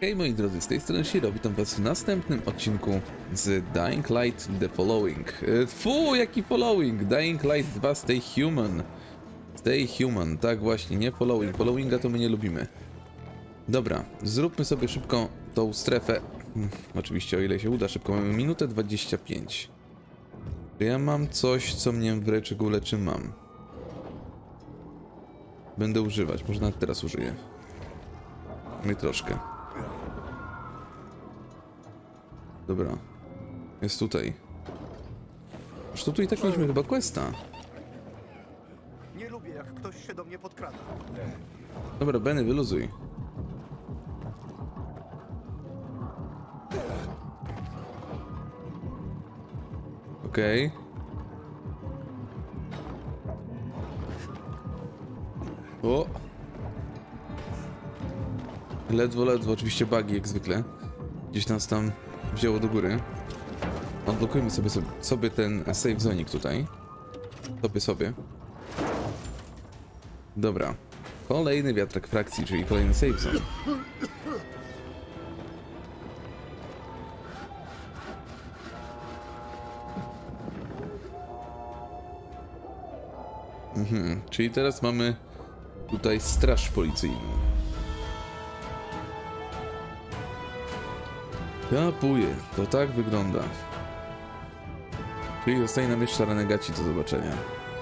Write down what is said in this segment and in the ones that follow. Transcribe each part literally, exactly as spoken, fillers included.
Hej moi drodzy, z tej strony Shiro, witam was w następnym odcinku z Dying Light The Following. Fu, jaki Following! Dying Light dwa Stay Human. Stay Human, tak właśnie, nie Following. Followinga to my nie lubimy. Dobra, zróbmy sobie szybko tą strefę. Hmm, oczywiście o ile się uda, szybko mamy minutę dwadzieścia pięć. Czy ja mam coś, co mnie wręcz uleczy? Mam. Będę używać, może nawet teraz użyję. My troszkę. Dobra. Jest tutaj. Aż tutaj tak mieliśmy chyba questa. Nie lubię, jak ktoś się do mnie podkrada. Dobra, Benny, wyluzuj. Okej. Okay. O! Ledwo, ledwo, oczywiście bugi jak zwykle. Gdzieś nas tam wzięło do góry. Odblokujmy sobie, sobie, sobie ten save zonik tutaj. Sobie sobie. Dobra. Kolejny wiatrak frakcji, czyli kolejny save zone. Mhm, czyli teraz mamy tutaj straż policyjną. Kapuję, to tak wygląda. Czyli zostaje nam jeszcze renegaci do zobaczenia.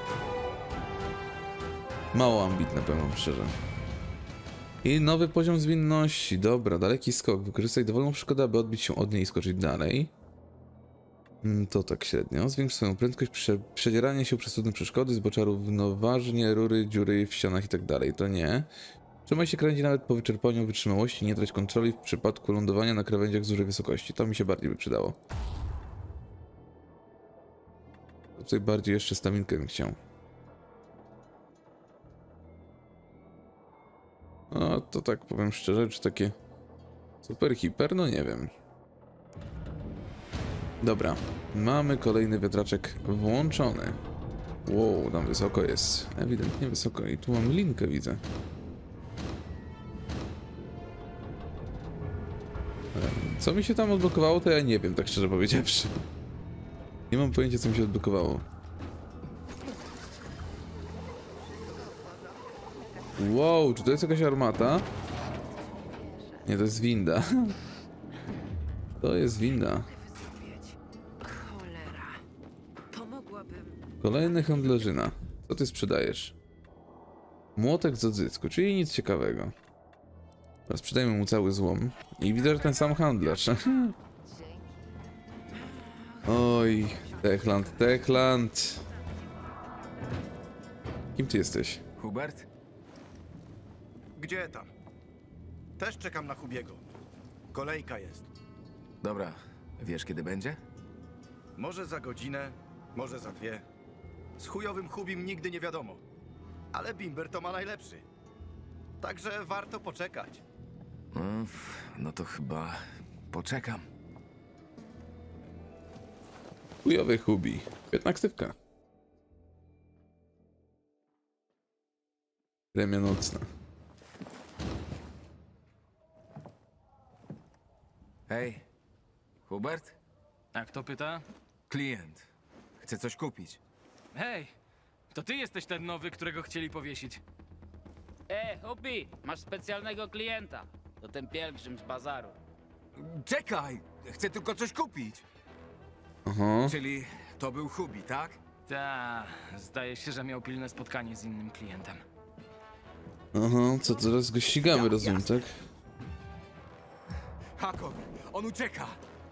Mało ambitne, powiem wam szczerze. I nowy poziom zwinności. Dobra, daleki skok. Wykorzystaj dowolną przeszkodę, aby odbić się od niej i skoczyć dalej. To tak średnio. Zwiększ swoją prędkość, prze przedzieranie się przez trudne przeszkody, zbocza równoważnie, rury, dziury w ścianach i tak dalej. To nie. Trzymaj się kręci nawet po wyczerpaniu wytrzymałości, nie trać kontroli w przypadku lądowania na krawędziach z dużej wysokości. To mi się bardziej by przydało. Tutaj bardziej jeszcze staminkę bym chciał. No to tak powiem szczerze, czy takie super hiper? No nie wiem. Dobra, mamy kolejny wiatraczek włączony. Wow, tam wysoko jest. Ewidentnie wysoko. I tu mam linkę, widzę. Co mi się tam odblokowało, to ja nie wiem, tak szczerze powiedziawszy. Nie mam pojęcia, co mi się odblokowało. Wow, czy to jest jakaś armata? Nie, to jest winda. To jest winda. Kolejny handlarzyna. Co ty sprzedajesz? Młotek z odzysku, czyli nic ciekawego. Sprzedajmy mu cały złom. I widzę, że ten sam handlarz. Oj, Techland, Techland. Kim ty jesteś? Hubert? Gdzie tam? Też czekam na Hubiego. Kolejka jest. Dobra, wiesz kiedy będzie? Może za godzinę, może za dwie. Z chujowym Hubim nigdy nie wiadomo. Ale Bimber to ma najlepszy. Także warto poczekać. No, no to chyba poczekam. Chujowy Hubi. Świetna ksywka. Premia nocna. Hej, Hubert? A kto pyta? Klient. Chce coś kupić. Hej, to ty jesteś ten nowy, którego chcieli powiesić. E, Hubi, masz specjalnego klienta. To ten pielgrzym z bazaru. Czekaj! Chcę tylko coś kupić. Aha. Czyli to był Hubi, tak? Ta, zdaje się, że miał pilne spotkanie z innym klientem. Aha, co teraz go ścigamy, Ja, rozumiem, jasne. tak? Hakon, on ucieka!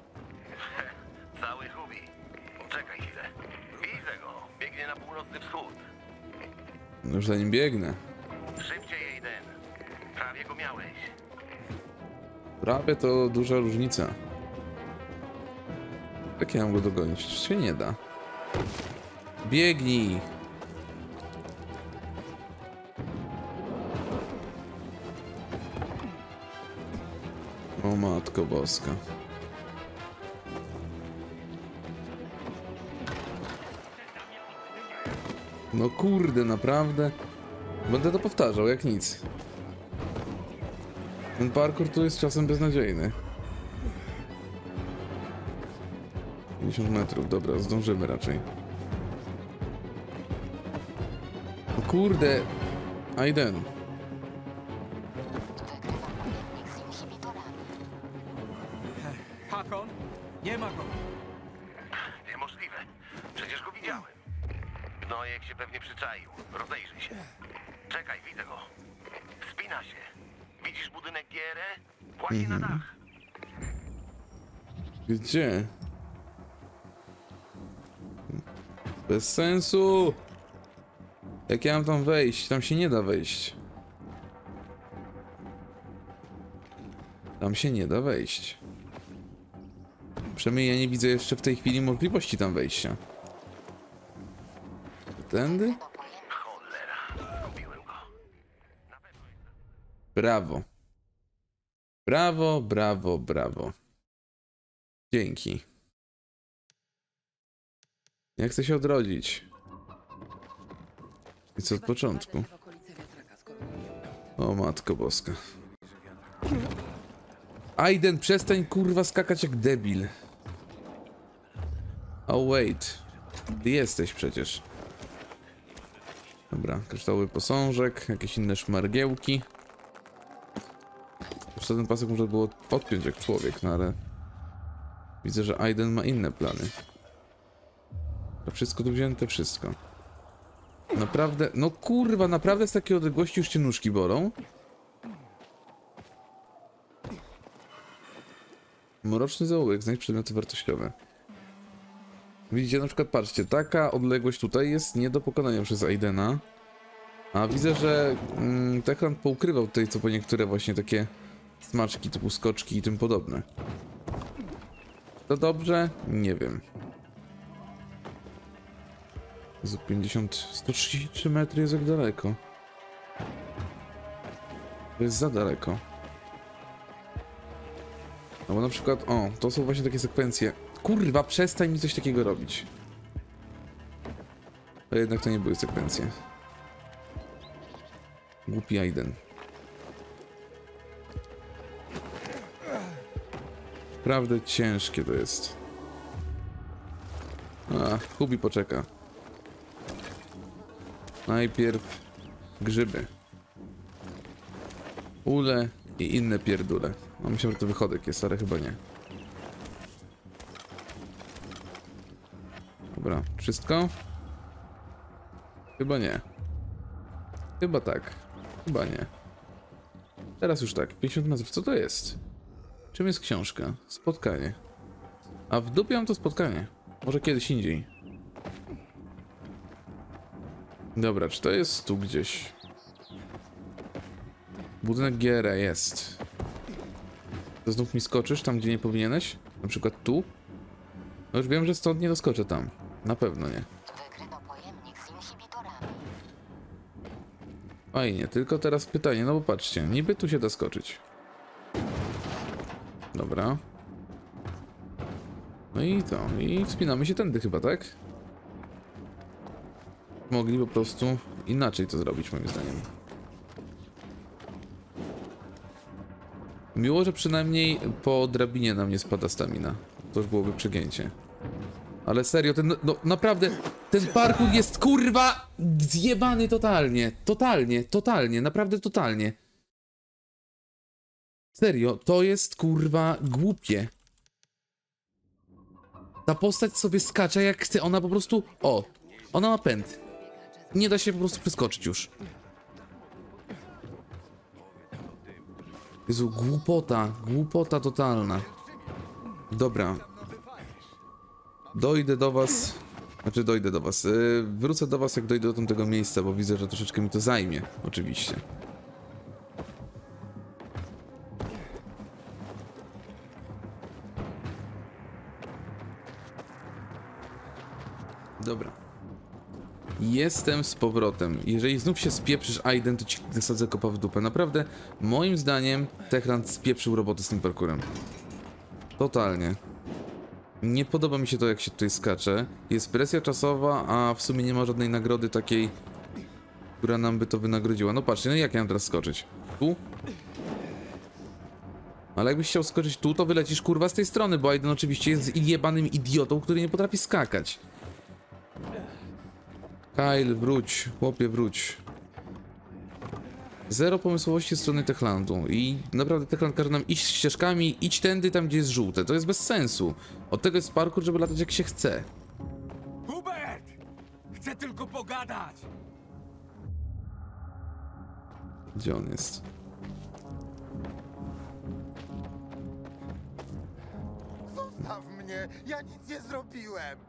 Cały Hubi. Czekaj chwilę. Widzę go. Biegnie na północny wschód. Już za nim biegnę. Szybciej, Aiden. Prawie go miałeś. Prawie to duża różnica. Jak ja mam go dogonić? Czy się nie da? Biegnij! O matko boska. No kurde, naprawdę? Będę to powtarzał, jak nic. Ten parkour tu jest czasem beznadziejny. pięćdziesiąt metrów, dobra, zdążymy raczej. O kurde! Aiden. Hakon? Nie ma go. Niemożliwe. Przecież go widziałem. Gnojek się pewnie przyczaił. Rozejrzyj się. Czekaj, widzę go. Wspina się. Widzisz budynek G R E? Właśnie na dach. Gdzie? Bez sensu! Jak ja mam tam wejść? Tam się nie da wejść. Tam się nie da wejść. Przynajmniej ja nie widzę jeszcze w tej chwili możliwości tam wejścia. Tędy? Cholera. Zgubiłem go. Brawo. Brawo, brawo, brawo. Dzięki. Ja chcę się odrodzić. I co od początku? O matko boska. Aiden, przestań kurwa skakać jak debil. Oh wait. Ty jesteś przecież. Dobra, kryształowy posążek, jakieś inne szmargiełki. Już ten pasek można było odpiąć jak człowiek, no ale... Widzę, że Aiden ma inne plany. To wszystko tu wzięte, wszystko. Naprawdę, no kurwa, naprawdę z takiej odległości już cię nóżki bolą? Mroczny zaułek, znajdź przedmioty wartościowe. Widzicie, na przykład, patrzcie, taka odległość tutaj jest nie do pokonania przez Aidena. A widzę, że mm, Techland poukrywał tutaj co po niektóre właśnie takie smaczki typu skoczki i tym podobne. To dobrze? Nie wiem. Jezu, pięćdziesiąt, sto trzydzieści trzy metry jest jak daleko. To jest za daleko. No bo na przykład, o, to są właśnie takie sekwencje. Kurwa, przestań mi coś takiego robić. A jednak to nie były sekwencje. Głupi Aiden. Naprawdę ciężkie to jest. A, Hubi poczeka. Najpierw grzyby. Ule i inne pierdule. No myślę, że to wychodek jest, ale chyba nie. Dobra, wszystko? Chyba nie. Chyba tak. Chyba nie. Teraz już tak, pięćdziesiąt metrów. Co to jest? Czym jest książka? Spotkanie. A w dupie mam to spotkanie. Może kiedyś indziej. Dobra, czy to jest tu gdzieś? Budynek G R E jest. To znów mi skoczysz tam, gdzie nie powinieneś? Na przykład tu? No już wiem, że stąd nie doskoczę tam. Na pewno nie. Fajnie, tylko teraz pytanie, no bo patrzcie, niby tu się da skoczyć. Dobra. No i to, i wspinamy się tędy chyba, tak? Mogli po prostu inaczej to zrobić, moim zdaniem. Miło, że przynajmniej po drabinie nam nie spada stamina. To już byłoby przegięcie. Ale serio, ten, no naprawdę, ten parkour jest kurwa zjebany totalnie. Totalnie, totalnie, naprawdę totalnie. Serio, to jest kurwa głupie. Ta postać sobie skacze jak chce, ona po prostu, o, ona ma pęd. Nie da się po prostu przeskoczyć już. Jezu, głupota, głupota totalna. Dobra. Dojdę do was, znaczy dojdę do was, yy, wrócę do was jak dojdę do tamtego miejsca, bo widzę, że troszeczkę mi to zajmie, oczywiście. Dobra. Jestem z powrotem. Jeżeli znów się spieprzysz, Aiden, to ci zasadzę kopa w dupę. Naprawdę, moim zdaniem, Techland spieprzył robotę z tym parkurem. Totalnie. Nie podoba mi się to, jak się tutaj skacze. Jest presja czasowa, a w sumie nie ma żadnej nagrody takiej, która nam by to wynagrodziła. No patrzcie, no jak ja mam teraz skoczyć? Tu? Ale jakbyś chciał skoczyć tu, to wylecisz kurwa z tej strony, bo Aiden oczywiście jest jebanym idiotą, który nie potrafi skakać. Kyle, wróć, chłopie, wróć. Zero pomysłowości ze strony Techlandu i naprawdę Techland każe nam iść ścieżkami, idź tędy tam, gdzie jest żółte. To jest bez sensu. Od tego jest parkour, żeby latać jak się chce. Hubert! Chcę tylko pogadać! Gdzie on jest? Zostaw mnie! Ja nic nie zrobiłem!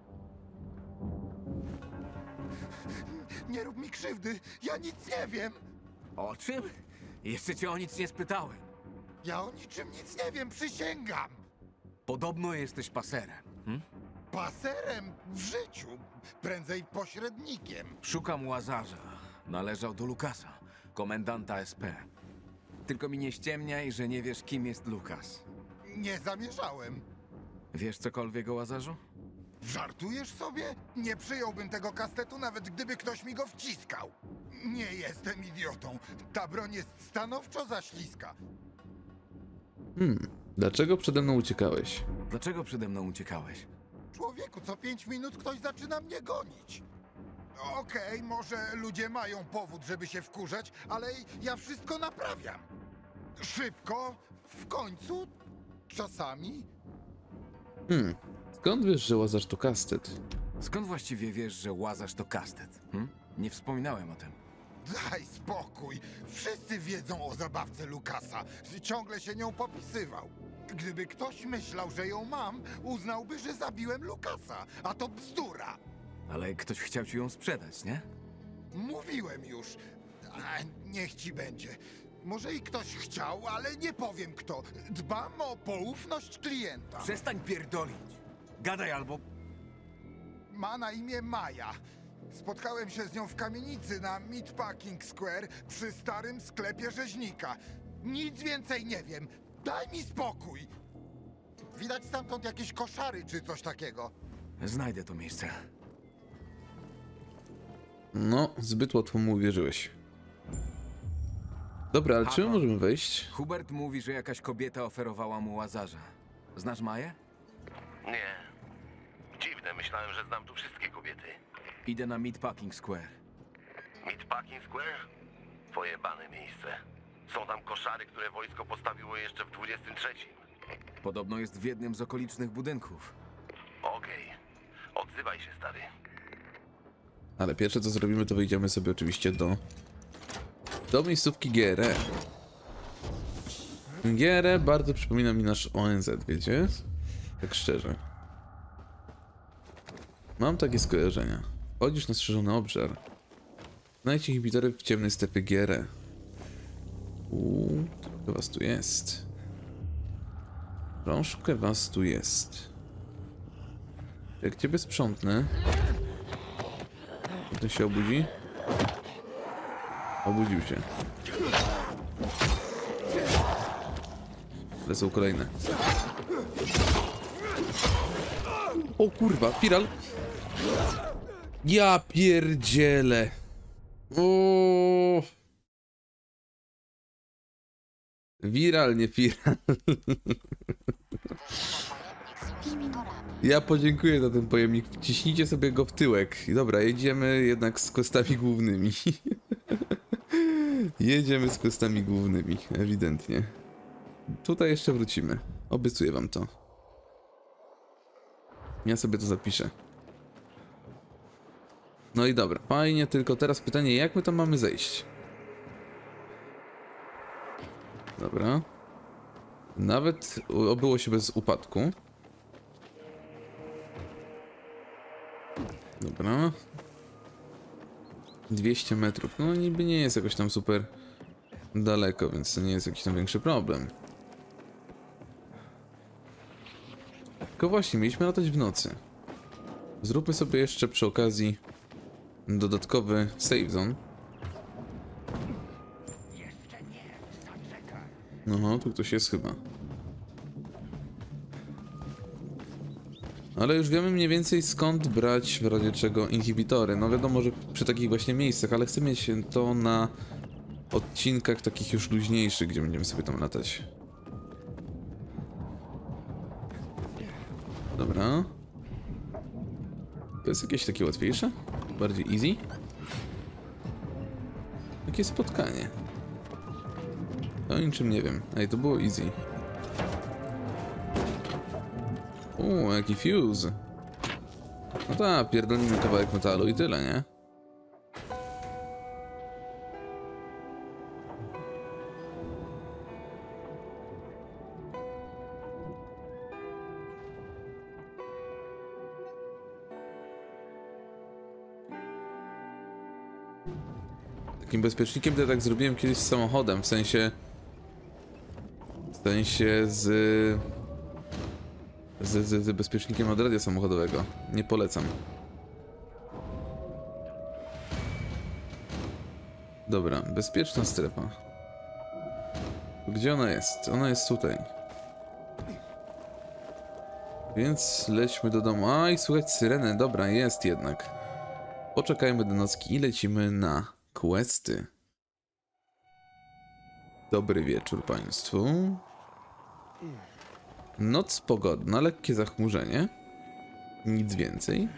Nie rób mi krzywdy! Ja nic nie wiem! O czym? Jeszcze cię o nic nie spytałem. Ja o niczym nic nie wiem, przysięgam! Podobno jesteś paserem. Hm? Paserem w życiu, prędzej pośrednikiem. Szukam Łazarza. Należał do Lukasa, komendanta S P. Tylko mi nie ściemniaj, że nie wiesz, kim jest Lukas. Nie zamierzałem. Wiesz cokolwiek o Łazarzu? Żartujesz sobie? Nie przyjąłbym tego kastetu, nawet gdyby ktoś mi go wciskał. Nie jestem idiotą. Ta broń jest stanowczo za śliska. Hmm, dlaczego przede mną uciekałeś? Dlaczego przede mną uciekałeś? Człowieku, co pięć minut ktoś zaczyna mnie gonić. Okej, może ludzie mają powód, żeby się wkurzać, ale ja wszystko naprawiam. Szybko, w końcu, czasami. Hmm, skąd wiesz, że Łazarz to kastet? Skąd właściwie wiesz, że Łazarz to kastet? Hm? Nie wspominałem o tym. Daj spokój. Wszyscy wiedzą o zabawce Lukasa. Ciągle się nią popisywał. Gdyby ktoś myślał, że ją mam, uznałby, że zabiłem Lukasa. A to bzdura. Ale ktoś chciał ci ją sprzedać, nie? Mówiłem już. A, niech ci będzie. Może i ktoś chciał, ale nie powiem kto. Dbam o poufność klienta. Przestań pierdolić! Gadaj albo... Ma na imię Maja. Spotkałem się z nią w kamienicy na Meatpacking Square przy starym sklepie rzeźnika. Nic więcej nie wiem. Daj mi spokój. Widać stamtąd jakieś koszary czy coś takiego. Znajdę to miejsce. No, zbyt łatwo mu uwierzyłeś. Dobra, ale czy my możemy wejść? Hubert mówi, że jakaś kobieta oferowała mu Łazarza. Znasz Maję? Nie. Dziwne, myślałem, że znam tu wszystkie kobiety. Idę na Meatpacking Square. Meatpacking Square? Pojebane miejsce. Są tam koszary, które wojsko postawiło jeszcze w dwudziestym trzecim. Podobno jest w jednym z okolicznych budynków. Okej. Odzywaj się, stary. Ale pierwsze co zrobimy, to wyjdziemy sobie oczywiście do... do miejscówki G R E. G R E bardzo przypomina mi nasz O N Z, wiecie? Tak szczerze. Mam takie skojarzenia. Chodzisz na strzeżony obszar. Znajdź inhibitory w ciemnej strefie G R E. Uuu, trochę was tu jest. Troszkę was tu jest. Jak ciebie sprzątnę... Ten się obudzi? Obudził się. Lecą kolejne. O kurwa, Piral! Ja pierdzielę! O! Viral, nie Piral. Ja podziękuję za ten pojemnik. Wciśnijcie sobie go w tyłek. Dobra, jedziemy jednak z kostami głównymi. Jedziemy z kostami głównymi, ewidentnie. Tutaj jeszcze wrócimy. Obiecuję wam to. Ja sobie to zapiszę. No i dobra, fajnie, tylko teraz pytanie, jak my tam mamy zejść? Dobra. Nawet obyło się bez upadku. Dobra. dwieście metrów. No niby nie jest jakoś tam super daleko, więc to nie jest jakiś tam większy problem. Tylko właśnie, mieliśmy latać w nocy. Zróbmy sobie jeszcze przy okazji dodatkowy save zone. No, tu ktoś jest chyba. Ale już wiemy mniej więcej skąd brać w razie czego inhibitory. No wiadomo, że przy takich właśnie miejscach, ale chcę mieć to na odcinkach takich już luźniejszych, gdzie będziemy sobie tam latać. Dobra. To jest jakieś takie łatwiejsze? Bardziej easy? Jakie spotkanie? O niczym nie wiem. Ej, to było easy. Uuu, jaki fuse. No tak, pierdolimy kawałek metalu i tyle, nie? Takim bezpiecznikiem to ja tak zrobiłem kiedyś z samochodem, w sensie... W sensie z... Z, z, z bezpiecznikiem od radia samochodowego. Nie polecam. Dobra, bezpieczna strefa. Gdzie ona jest? Ona jest tutaj. Więc lećmy do domu. A i słuchać syrenę. Dobra, jest jednak. Poczekajmy do nocki i lecimy na questy. Dobry wieczór państwu. Noc pogodna, lekkie zachmurzenie. Nic więcej.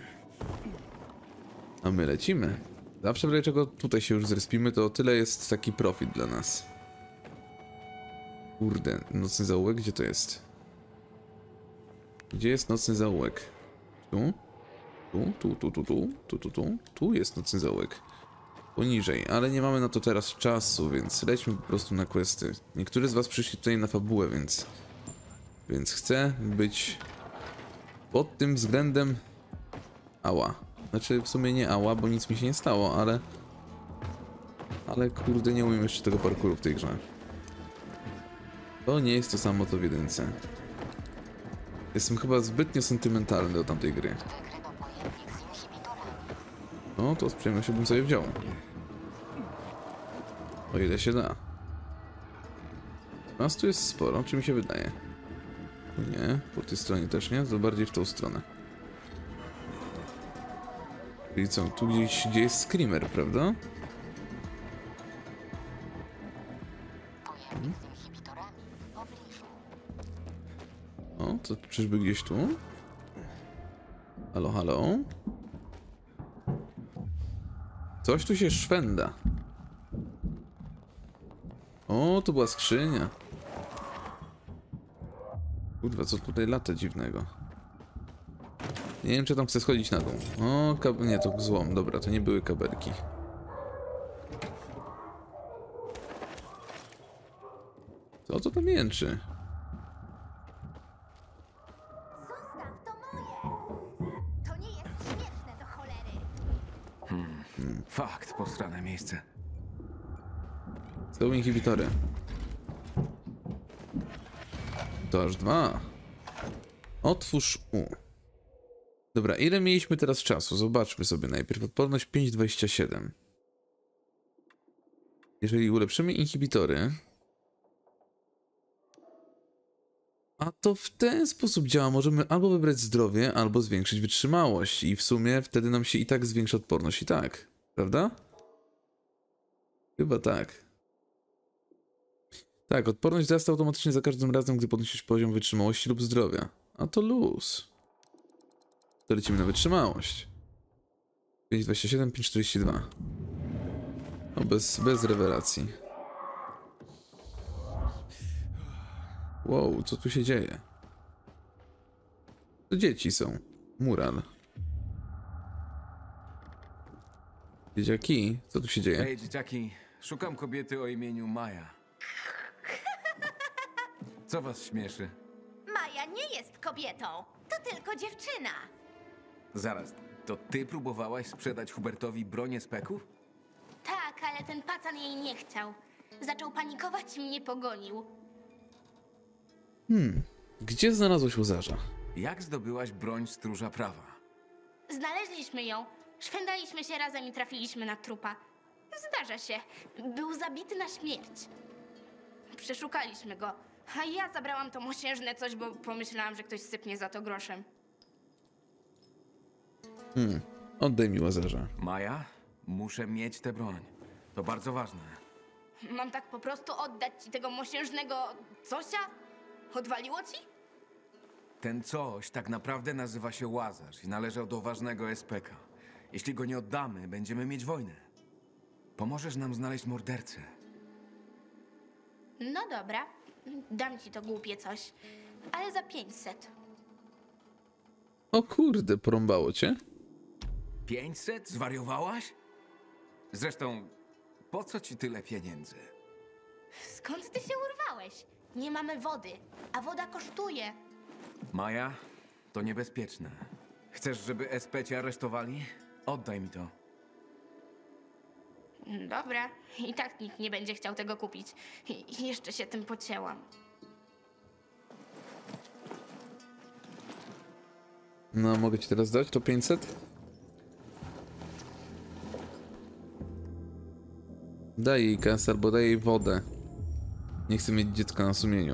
A my lecimy. Zawsze w razie czego tutaj się już zrespimy, to o tyle jest taki profit dla nas. Kurde, nocny zaułek, gdzie to jest? Gdzie jest nocny zaułek? Tu? Tu, tu, tu, tu, tu, tu, tu, tu, tu jest nocny zaułek. Poniżej, ale nie mamy na to teraz czasu, więc lećmy po prostu na questy. Niektórzy z was przyszli tutaj na fabułę, więc... Więc chcę być pod tym względem ała. Znaczy w sumie nie ała, bo nic mi się nie stało, ale... Ale kurde, nie umiem jeszcze tego parkouru w tej grze. To nie jest to samo co w jedynce. Jestem chyba zbytnio sentymentalny do tamtej gry. No to z przyjemnością bym sobie wziął. O ile się da. Nas tu jest sporo, czy mi się wydaje? Nie, po tej stronie też nie, to bardziej w tą stronę. Czyli co, tu gdzieś, gdzie jest Screamer, prawda? Hmm. O, to czyżby gdzieś tu? Halo, halo? Coś tu się szwenda. O, to była skrzynia. Kurwa, co tutaj lata dziwnego? Nie wiem, czy tam chcę schodzić na dół. O, kab... nie, to złom. Dobra, to nie były kabelki. Co to tam jęczy? Zostaw, to moje! To nie jest śmieszne do cholery! Hmm. Hmm. Fakt, posrane miejsce. Są inhibitory. To aż dwa. Otwórz U. Dobra, ile mieliśmy teraz czasu? Zobaczmy sobie najpierw. Odporność pięć dwadzieścia siedem. Jeżeli ulepszymy inhibitory... A to w ten sposób działa. Możemy albo wybrać zdrowie, albo zwiększyć wytrzymałość. I w sumie wtedy nam się i tak zwiększa odporność i tak. Prawda? Chyba tak. Tak, odporność wzrasta automatycznie za każdym razem, gdy podnosisz poziom wytrzymałości lub zdrowia. A to luz. To lecimy na wytrzymałość. pięć dwadzieścia siedem, pięć czterdzieści dwa. No bez, bez rewelacji. Wow, co tu się dzieje? To dzieci są. Mural. Dzieciaki, co tu się dzieje? Hej, dzieciaki. Szukam kobiety o imieniu Maja. Co was śmieszy? Maja nie jest kobietą, to tylko dziewczyna. Zaraz, to ty próbowałaś sprzedać Hubertowi bronię speków? Tak, ale ten pacan jej nie chciał. Zaczął panikować i mnie pogonił. Hmm, gdzie znalazłeś łazarza? Jak zdobyłaś broń stróża prawa? Znaleźliśmy ją, szwendaliśmy się razem i trafiliśmy na trupa. Zdarza się, był zabity na śmierć. Przeszukaliśmy go, a ja zabrałam to mosiężne coś, bo pomyślałam, że ktoś sypnie za to groszem. Hmm, oddaj mi łazarza. Maja, muszę mieć tę broń. To bardzo ważne. Mam tak po prostu oddać ci tego mosiężnego cosia? Odwaliło ci? Ten coś tak naprawdę nazywa się Łazarz i należał do ważnego S P K. Jeśli go nie oddamy, będziemy mieć wojnę. Pomożesz nam znaleźć mordercę. No dobra, dam ci to głupie coś, ale za pięćset. O kurde, porąbało cię? pięćset? Zwariowałaś? Zresztą, po co ci tyle pieniędzy? Skąd ty się urwałeś? Nie mamy wody, a woda kosztuje. Maja, to niebezpieczne. Chcesz, żeby S P cię aresztowali? Oddaj mi to. Dobra, i tak nikt nie będzie chciał tego kupić. I jeszcze się tym pocięłam. No, mogę ci teraz dać to pięćset? Daj jej kasę albo daj jej wodę. Nie chcę mieć dziecka na sumieniu.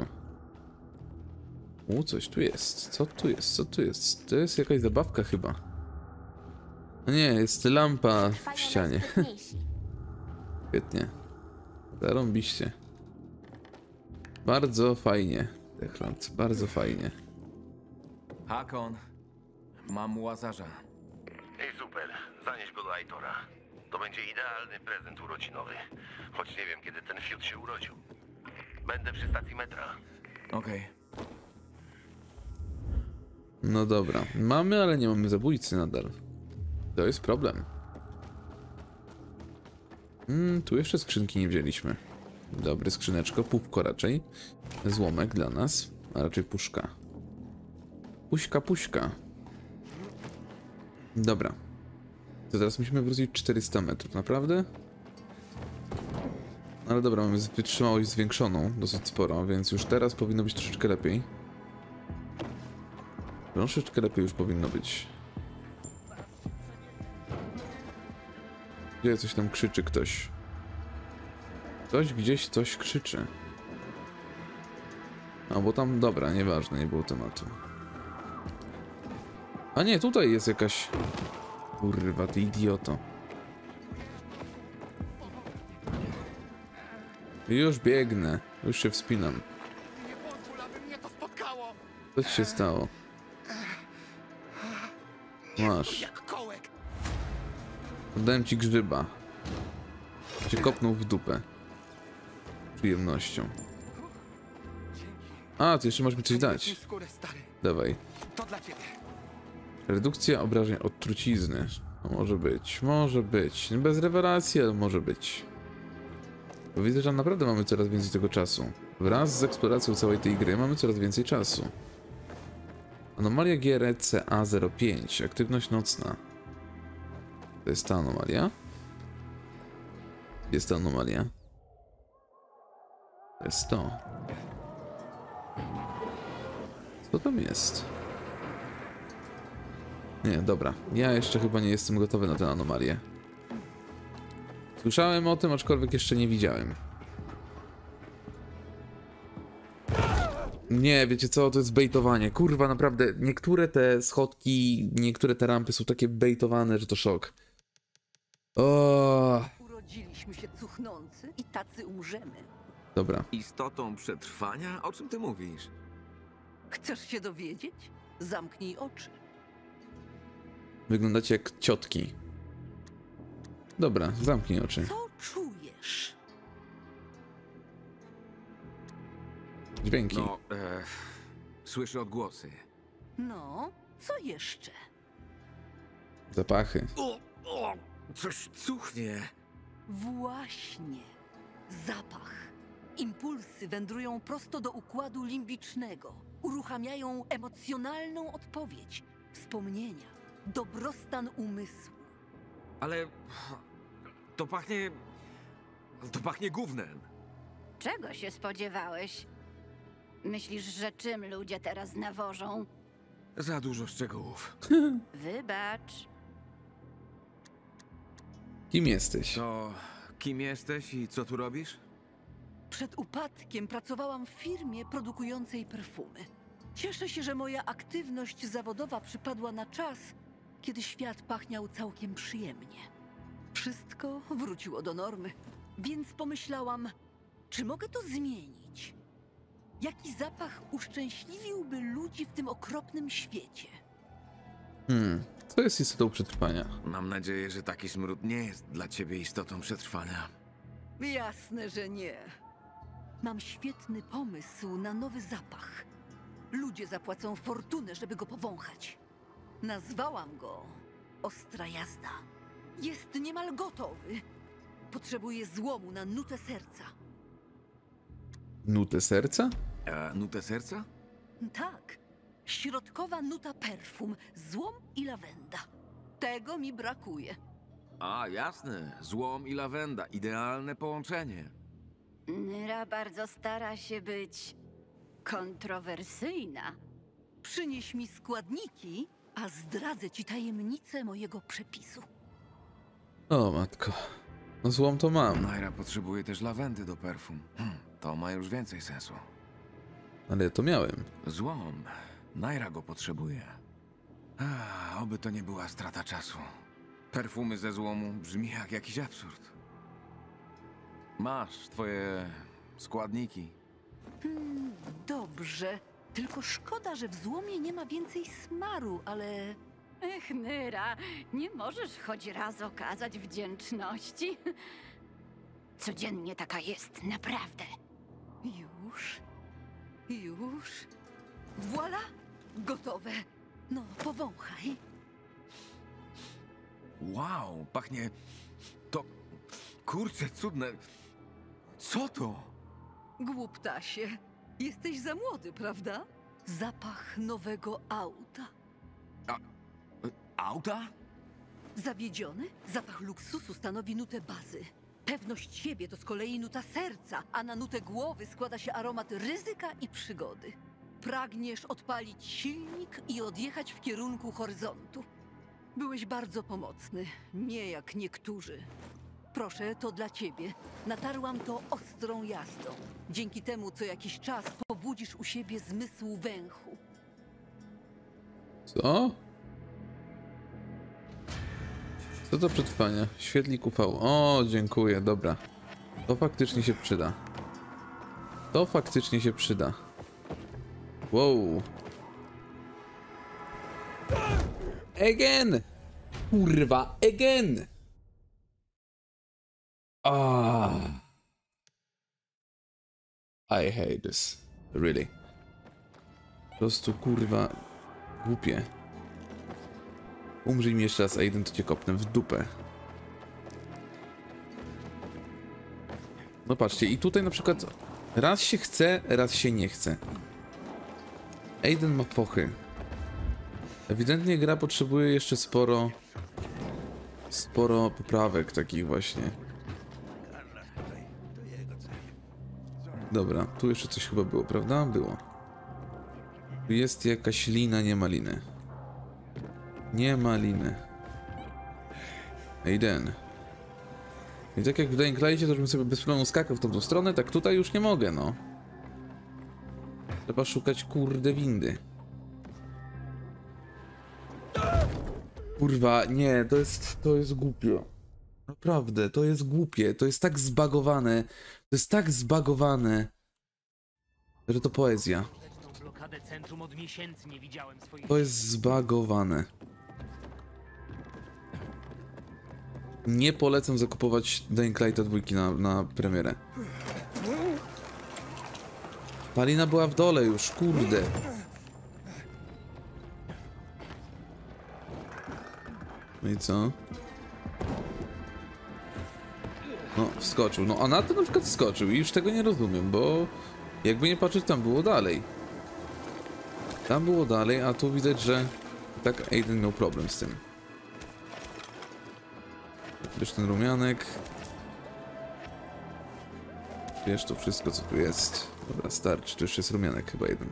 U, coś tu jest. Co tu jest? Co tu jest? To jest jakaś zabawka chyba. No nie, jest lampa w ścianie. Świetnie. Zarąbiście. Bardzo fajnie. Techland, bardzo fajnie. Hakon, mam Łazarza. Ej, super. Zanieś go do Aitora. To będzie idealny prezent urodzinowy. Choć nie wiem, kiedy ten fiut się urodził. Będę przy stacji metra. Okej. No dobra. Mamy, ale nie mamy zabójcy nadal. To jest problem. Mm, tu jeszcze skrzynki nie wzięliśmy. Dobry, skrzyneczko. Pupko raczej. Złomek dla nas. A raczej puszka. Puśka, puśka. Dobra. To teraz musimy wrócić czterysta metrów, naprawdę? Ale dobra, mamy wytrzymałość zwiększoną dosyć sporo, więc już teraz powinno być troszeczkę lepiej. Troszeczkę lepiej już powinno być. Gdzie coś tam krzyczy ktoś? Ktoś gdzieś coś krzyczy. A bo tam, dobra, nieważne, nie było tematu. A nie, tutaj jest jakaś... Kurwa, ty idioto. Już biegnę, już się wspinam. Nie pozwól, aby mnie to spotkało! Co ci się stało? Masz. Jak kołek! Oddałem ci grzyba. Cię kopnął w dupę. Przyjemnością. A, ty jeszcze masz mi coś dać. Skórę, stary. Dawaj. To dla ciebie. Redukcja obrażeń od trucizny. No, może być, może być. Bez rewelacji, ale może być. Bo widzę, że naprawdę mamy coraz więcej tego czasu. Wraz z eksploracją całej tej gry mamy coraz więcej czasu. Anomalia G R C A zero pięć. Aktywność nocna. To jest ta anomalia? Jest ta anomalia? To jest to. Co tam jest? Nie, dobra. Ja jeszcze chyba nie jestem gotowy na tę anomalię. Słyszałem o tym, aczkolwiek jeszcze nie widziałem. Nie, wiecie co, to jest bejtowanie. Kurwa, naprawdę, niektóre te schodki, niektóre te rampy są takie bejtowane, że to szok. O, Urodziliśmy się cuchnący i tacy umrzemy. dobra. Istotą przetrwania? O czym ty mówisz? Chcesz się dowiedzieć? Zamknij oczy. Wyglądacie jak ciotki. Dobra, zamknij oczy. Co czujesz? Dźwięki. No, e, słyszę odgłosy. No, co jeszcze? Zapachy. O, o, coś cuchnie. Właśnie. Zapach. Impulsy wędrują prosto do układu limbicznego. Uruchamiają emocjonalną odpowiedź, wspomnienia, dobrostan umysłu. Ale to pachnie... To pachnie gównem. Czego się spodziewałeś? Myślisz, że czym ludzie teraz nawożą? Za dużo szczegółów. Wybacz. Kim jesteś? To kim jesteś i co tu robisz? Przed upadkiem pracowałam w firmie produkującej perfumy. Cieszę się, że moja aktywność zawodowa przypadła na czas, kiedy świat pachniał całkiem przyjemnie. Wszystko wróciło do normy, więc pomyślałam, czy mogę to zmienić? Jaki zapach uszczęśliwiłby ludzi? ludzi w tym okropnym świecie. Hmm, co jest istotą przetrwania? Mam nadzieję, że taki smród nie jest dla ciebie istotą przetrwania. Jasne, że nie. Mam świetny pomysł na nowy zapach. Ludzie zapłacą fortunę, żeby go powąchać. Nazwałam go Ostra Jazda. Jest niemal gotowy. Potrzebuję złomu na nutę serca. Nutę serca? A nutę serca? Tak. Środkowa nuta perfum, złom i lawenda. Tego mi brakuje. A, jasne. Złom i lawenda. Idealne połączenie. Nyra bardzo stara się być kontrowersyjna. Przynieś mi składniki, a zdradzę ci tajemnicę mojego przepisu. O matko. No złom to mam, Naira potrzebuje też lawendy do perfum. Hm, to ma już więcej sensu. ale ja to miałem. Złom. Naira go potrzebuje. A, oby to nie była strata czasu. Perfumy ze złomu brzmi jak jakiś absurd. Masz twoje składniki. Hmm, dobrze. Tylko szkoda, że w złomie nie ma więcej smaru, ale... Ech, Nyra, nie możesz choć raz okazać wdzięczności. Codziennie taka jest, naprawdę. Już? Już? Voila! Gotowe. No, powąchaj. Wow, pachnie... To... Kurczę, cudne... Co to? Głuptasie. Jesteś za młody, prawda? Zapach nowego auta. A... Auta? Zawiedziony? Zapach luksusu stanowi nutę bazy. Pewność siebie to z kolei nuta serca, a na nutę głowy składa się aromat ryzyka i przygody. Pragniesz odpalić silnik i odjechać w kierunku horyzontu. Byłeś bardzo pomocny, nie jak niektórzy. Proszę, to dla ciebie. Natarłam to ostrą jazdą. Dzięki temu co jakiś czas pobudzisz u siebie zmysł węchu. Co? Co to przetrwania? Świetlik U V. O, dziękuję, dobra. To faktycznie się przyda. To faktycznie się przyda. Wow. Again! Kurwa, again! Ah. I hate this. Really. Po prostu kurwa głupie. Umrzyj mi jeszcze raz, Aiden, to cię kopnę w dupę. No patrzcie, i tutaj na przykład raz się chce, raz się nie chce. Aiden ma pochy. Ewidentnie gra potrzebuje jeszcze sporo... Sporo poprawek takich właśnie. Dobra, tu jeszcze coś chyba było, prawda? Było. Tu jest jakaś lina, nie ma liny. Nie ma liny. Aiden. I tak jak w Dying Light'cie, to żebym sobie bez problemu skakał w tamtą stronę, tak tutaj już nie mogę, no. Trzeba szukać kurde windy. Kurwa, nie, to jest, to jest głupie. Naprawdę, to jest głupie, to jest tak zbagowane. To jest tak zbagowane, że to poezja. To jest zbagowane. Nie polecam zakupować Dying Light'a dwójki na, na premierę. Palina była w dole już, kurde. No i co? No, wskoczył. No, a na to na przykład wskoczył i już tego nie rozumiem, bo jakby nie patrzeć, tam było dalej. Tam było dalej, a tu widać, że tak Aiden miał problem z tym. Bierz ten rumianek. Bierz to wszystko, co tu jest. Dobra, starczy. To już jest rumianek chyba jeden.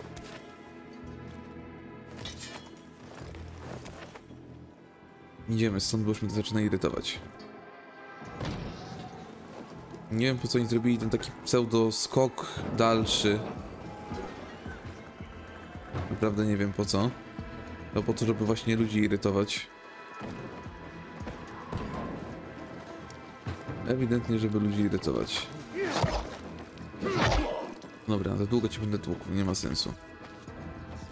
Idziemy stąd, bo już mnie to zaczyna irytować. Nie wiem, po co oni zrobili ten taki pseudo skok dalszy. Naprawdę nie wiem po co. No po to, żeby właśnie ludzi irytować. Ewidentnie, żeby ludzi irytować. Dobra, za długo ci będę tłukł, nie ma sensu.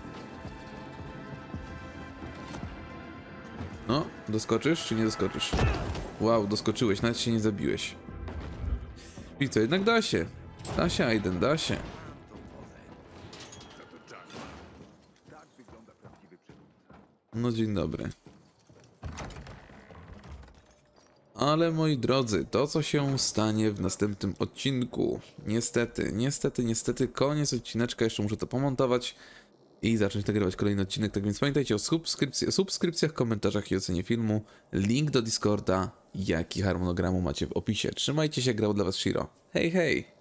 No, doskoczysz czy nie doskoczysz? Wow, doskoczyłeś, nawet się nie zabiłeś. I co, jednak da się. Da się, Aiden, da się. No dzień dobry. Ale moi drodzy, to co się stanie w następnym odcinku. Niestety, niestety, niestety, koniec odcineczka, jeszcze muszę to pomontować i zacząć nagrywać kolejny odcinek, tak więc pamiętajcie o subskrypcjach, subskrypcjach, komentarzach i ocenie filmu. Link do Discorda, jak i harmonogramu macie w opisie. Trzymajcie się, grał dla was Shiro. Hej, hej!